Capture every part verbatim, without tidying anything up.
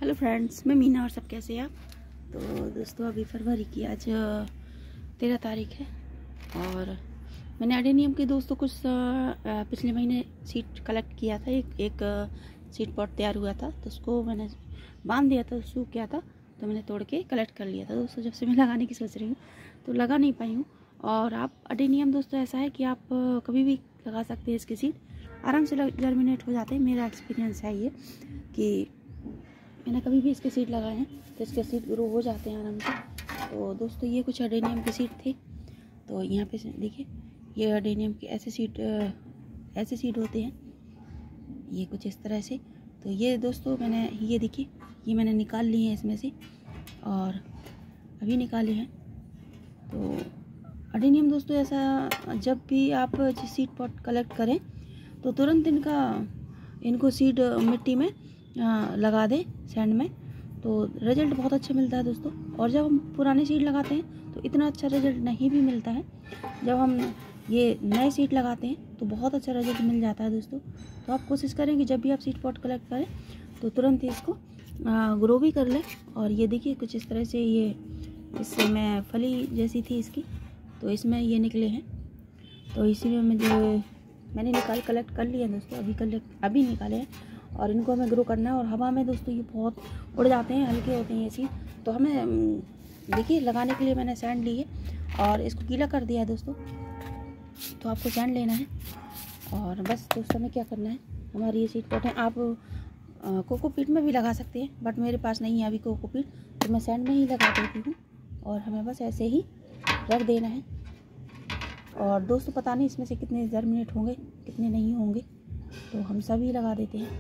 Hello friends, मैं मीना और सब कैसे हैं आप। तो दोस्तों अभी फरवरी की आज तेरह तारीख है और मैंने एडेनियम के दोस्तों कुछ पिछले महीने सीड कलेक्ट किया था। एक एक सीड पॉट तैयार हुआ था तो उसको मैंने बांध दिया था, सूख गया था तो मैंने तोड़ के कलेक्ट कर लिया था दोस्तों। जब से मैं लगाने की सोच रही हूँ तो लगा नहीं पाई हूँ। और आप एडेनियम दोस्तों ऐसा है कि आप कभी भी लगा सकते हैं, इसके सीड आराम से जर्मिनेट हो जाते हैं। मेरा एक्सपीरियंस है ये कि मैंने कभी भी इसके सीड लगाए हैं तो इसके सीड ग्रो हो जाते हैं आराम से। तो दोस्तों ये कुछ एडेनियम के सीड थे। तो यहाँ पे देखिए, ये एडेनियम के ऐसे सीड ऐसे सीड होते हैं, ये कुछ इस तरह से। तो ये दोस्तों मैंने ये देखिए, ये मैंने निकाल लिए हैं इसमें से और अभी निकाले हैं। तो एडेनियम दोस्तों ऐसा, जब भी आप सीड पॉट कलेक्ट करें तो तुरंत इनका इनको सीड मिट्टी में आ, लगा दें सैंड में, तो रिजल्ट बहुत अच्छा मिलता है दोस्तों। और जब हम पुराने सीड लगाते हैं तो इतना अच्छा रिजल्ट नहीं भी मिलता है। जब हम ये नए सीड लगाते हैं तो बहुत अच्छा रिजल्ट मिल जाता है दोस्तों। तो आप कोशिश करें कि जब भी आप सीड पॉट कलेक्ट करें तो तुरंत ही इसको ग्रो भी कर लें। और ये देखिए कुछ इस तरह से, ये इससे मैं फली जैसी थी इसकी, तो इसमें ये निकले हैं। तो इसी में मुझे मैंने निकाल कलेक्ट कर लिया दोस्तों, अभी कलेक्ट अभी निकाले हैं और इनको हमें ग्रो करना है। और हवा में दोस्तों ये बहुत उड़ जाते हैं, हल्के होते हैं ये सीड। तो हमें देखिए लगाने के लिए मैंने सैंड ली है और इसको गीला कर दिया है दोस्तों। तो आपको सैंड लेना है और बस दोस्तों हमें क्या करना है, हमारी ये सीड पॉट है। आप कोकोपीट में भी लगा सकते हैं, बट मेरे पास नहीं है अभी कोकोपीट, तो मैं सैंड में ही लगा देती हूँ। और हमें बस ऐसे ही रख देना है। और दोस्तों पता नहीं इसमें से कितने जर्मिनेट होंगे कितने नहीं होंगे, तो हम सभी लगा देते हैं।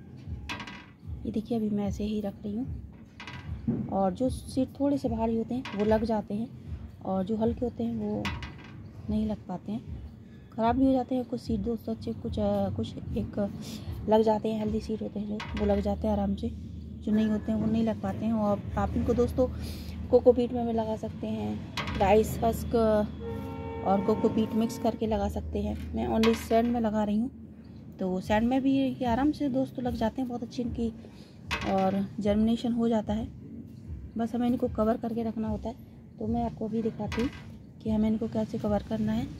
ये देखिए अभी मैं ऐसे ही रख रही हूँ। और जो सीड थोड़े से भारी होते हैं वो लग जाते हैं और जो हल्के होते हैं वो नहीं लग पाते हैं, ख़राब भी हो जाते हैं। कुछ सीड दोस्तों अच्छे, कुछ आ, कुछ एक लग जाते हैं, हेल्दी सीड होते हैं जो वो लग जाते हैं आराम से, जो नहीं होते हैं वो नहीं लग पाते हैं। और आप इनको दोस्तों कोकोपीट में भी लगा सकते हैं, राइस हस्क और कोकोपीट मिक्स करके लगा सकते हैं। मैं ओनली सैंड में लगा रही हूँ, तो सैंड में भी ये आराम से दोस्तों लग जाते हैं बहुत अच्छी इनकी, और जर्मिनेशन हो जाता है। बस हमें इनको कवर करके रखना होता है। तो मैं आपको अभी दिखाती हूँ कि हमें इनको कैसे कवर करना है।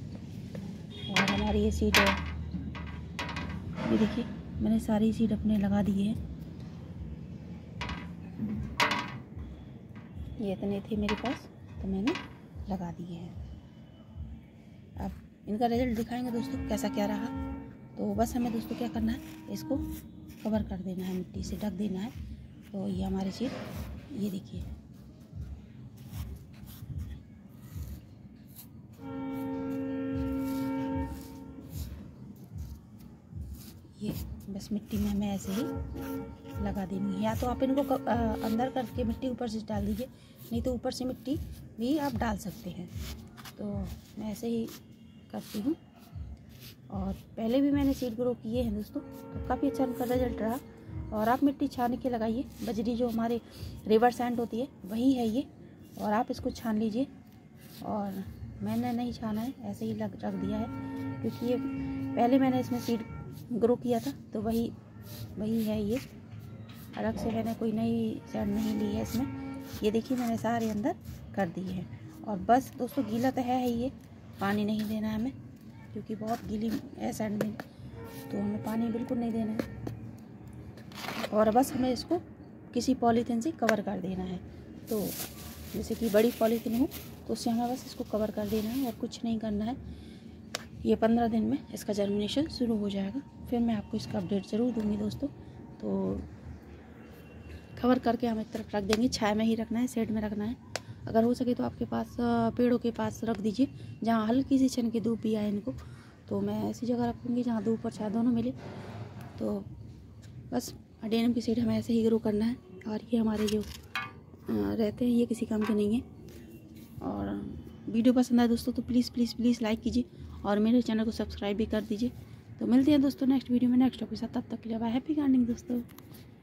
और हमारी ये सीड है, ये देखिए मैंने सारी सीड अपने लगा दिए हैं। ये इतने थे मेरे पास तो मैंने लगा दिए हैं। अब इनका रिजल्ट दिखाएंगे दोस्तों कैसा क्या रहा। तो बस हमें दोस्तों क्या करना है, इसको कवर कर देना है, मिट्टी से ढक देना है। तो ये हमारे सीड, ये देखिए ये बस मिट्टी में हमें ऐसे ही लगा देनी है। या तो आप इनको अंदर करके मिट्टी ऊपर से डाल दीजिए, नहीं तो ऊपर से मिट्टी भी आप डाल सकते हैं। तो मैं ऐसे ही करती हूँ। और पहले भी मैंने सीड ग्रो किए हैं दोस्तों, तो काफ़ी अच्छा उनका रिजल्ट रहा। और आप मिट्टी छान के लगाइए, बजरी जो हमारे रिवर सैंड होती है वही है ये, और आप इसको छान लीजिए। और मैंने नहीं छाना है, ऐसे ही लग रख दिया है, क्योंकि ये पहले मैंने इसमें सीड ग्रो किया था तो वही वही है ये। अलग से मैंने कोई नई सैंड नहीं ली है इसमें। ये देखिए मैंने सारे अंदर कर दिए हैं। और बस दोस्तों गीला तो है ही ये, पानी नहीं देना है हमें, क्योंकि बहुत गीली है सैंड में, तो हमें पानी बिल्कुल नहीं देना है। और बस हमें इसको किसी पॉलीथीन से कवर कर देना है। तो जैसे कि बड़ी पॉलीथीन हो तो उससे हमें बस इसको कवर कर देना है और कुछ नहीं करना है। ये पंद्रह दिन में इसका जर्मिनेशन शुरू हो जाएगा, फिर मैं आपको इसका अपडेट ज़रूर दूंगी दोस्तों। तो कवर करके हम एक तरफ रख देंगे, छाया में ही रखना है, शेड में रखना है। अगर हो सके तो आपके पास पेड़ों के पास रख दीजिए जहाँ हल्की सी छन की धूप भी आए इनको। तो मैं ऐसी जगह रखूँगी जहाँ धूप और छाया दोनों मिले। तो बस एडेनियम की सीड हमें ऐसे ही ग्रो करना है। और ये हमारे जो रहते हैं ये किसी काम के नहीं है। और वीडियो पसंद आए दोस्तों तो प्लीज़ प्लीज़ प्लीज़ लाइक कीजिए और मेरे चैनल को सब्सक्राइब भी कर दीजिए। तो मिलते हैं दोस्तों नेक्स्ट वीडियो में नेक्स्ट टॉपिक के साथ। तब तक के लिए बाय, हैप्पी गार्डनिंग दोस्तों।